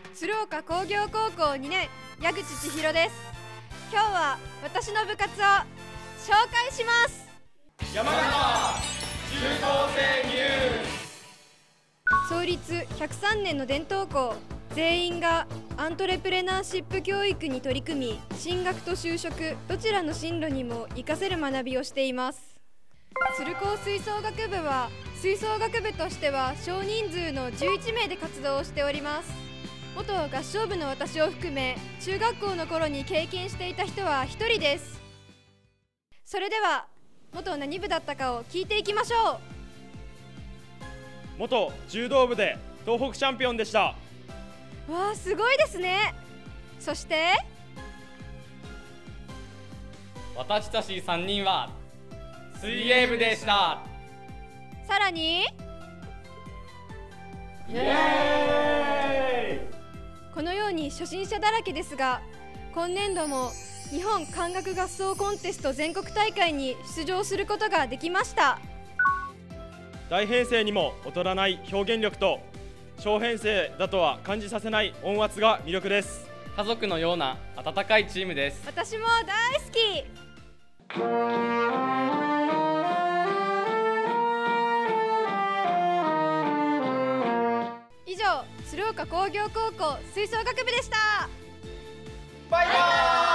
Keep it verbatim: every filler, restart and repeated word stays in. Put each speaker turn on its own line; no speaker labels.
鶴岡工業高校にねん矢口千尋です。今日は私の部活を紹介します。
山形中高生ニュース。
創立ひゃくさんねんの伝統校、全員がアントレプレナーシップ教育に取り組み、進学と就職どちらの進路にも活かせる学びをしています。鶴高吹奏楽部は吹奏楽部としては少人数のじゅういちめいで活動をしております。元合唱部の私を含め中学校の頃に経験していた人はひとりです。それでは元何部だったかを聞いていきましょう。
元柔道部で東北チャンピオンでした。
わあ、すごいですね。そして
私たちさんにんは水泳部でした。
さらに
イエーイ。
このように初心者だらけですが、今年度も日本管楽合奏コンテスト全国大会に出場することができました。
大編成にも劣らない表現力と小編成だとは感じさせない音圧が魅力です。
家族のような温かいチームです。
私も大好き。以上、鶴岡工業高校吹奏楽部でした。
バイバーイ。